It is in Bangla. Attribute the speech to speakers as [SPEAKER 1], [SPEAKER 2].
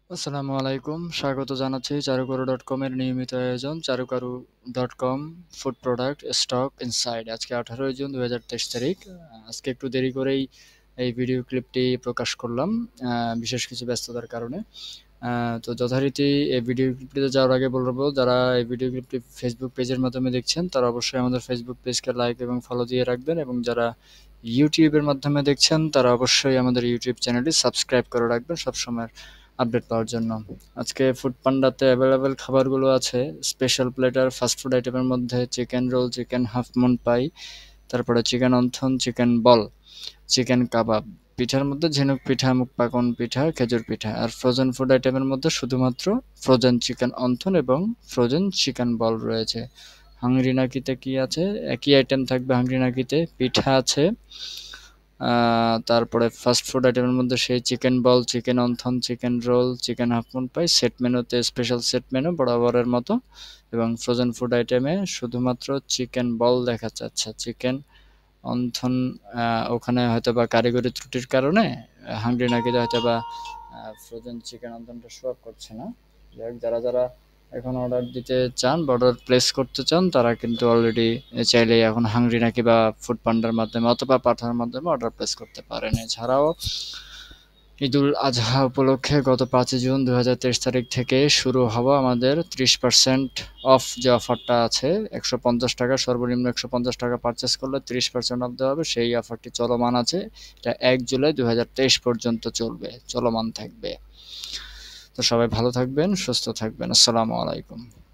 [SPEAKER 1] আসসালামু আলাইকুম। স্বাগত জানাচ্ছি চারুকারু.com এর নিয়মিত আয়োজন চারুকারু.com ফুড প্রোডাক্ট স্টক ইনসাইড। আজকে 18 জুন 2023 তারিখ। আজকে একটু দেরি করেই এই ভিডিও ক্লিপটি প্রকাশ করলাম বিশেষ কিছু ব্যস্ততার কারণে। তো যথারীতি এই ভিডিও ক্লিপটিতে যাওয়ার আগে বলবো, যারা এই ভিডিও ক্লিপটি ফেসবুক পেজের মাধ্যমে দেখছেন তারা অবশ্যই আমাদের ফেসবুক পেজকে লাইক এবং ফলো দিয়ে রাখবেন, এবং যারা ইউটিউবের মাধ্যমে দেখছেন তারা অবশ্যই আমাদের ইউটিউব চ্যানেলটি সাবস্ক্রাইব করে রাখবেন সবসময় আপডেট পাওয়ার জন্য। আজকে ফুড পান্ডাতে অ্যাভেলেবেল খাবারগুলো আছে। স্পেশাল প্লেটার ফাস্ট ফুড আইটেমের মধ্যে chicken roll, chicken half moon pie, তারপরে chicken wonton, chicken ball, chicken kebab, পিঠার মধ্যে ঝিনুক পিঠা, মুগ পাকন পিঠা, খেজুর পিঠা। আর ফ্রোজেন ফুড আইটেমের মধ্যে শুধুমাত্র ফ্রোজেন চিকেন অন্থন এবং ফ্রোজেন চিকেন বল রয়েছে। হাংরি নাকিতে কি আছে? একই আইটেম থাকবে হাংরি নাকিতে। পিঠা আছে, তারপরে ফাস্ট ফুড আইটেমের মধ্যে সেই chicken ball, chicken wonton, chicken roll, chicken half moon pie. Set মেনুতে স্পেশাল সেট মেনু বরাবরের মতো, এবং ফ্রোজেন ফুড আইটেমে শুধুমাত্র চিকেন বল দেখা যাচ্ছে। চিকেন অন্থন ওখানে হয়তো বা কারিগরি ত্রুটির কারণে হাংরি নাকিতে হয়তো বা ফ্রোজেন চিকেন অন্থনটা শো আপ করছে না। যাই হোক, যারা যারা এখন অর্ডার দিতে চান বা অর্ডার প্লেস করতে চান তারা কিন্তু অলরেডি চাইলে এখন হাংরি নাকি বা ফুড পান্ডার মাধ্যমে অথবা পাঠার মাধ্যমে অর্ডার প্লেস করতে পারেন। এছাড়াও ঈদুল আজহা উপলক্ষে গত 5 জুন 2023 তারিখ থেকে শুরু হওয়া আমাদের 30% অফ যে অফারটা আছে, 150 টাকা সর্বনিম্ন 150 টাকা পারচেস করলে 30% অফ দেওয়া হবে, সেই অফারটি চলমান আছে। এটা 1 জুলাই 2023 পর্যন্ত চলবে, চলমান থাকবে। তো সবাই ভালো থাকবেন, সুস্থ থাকবেন। আসসালামু আলাইকুম।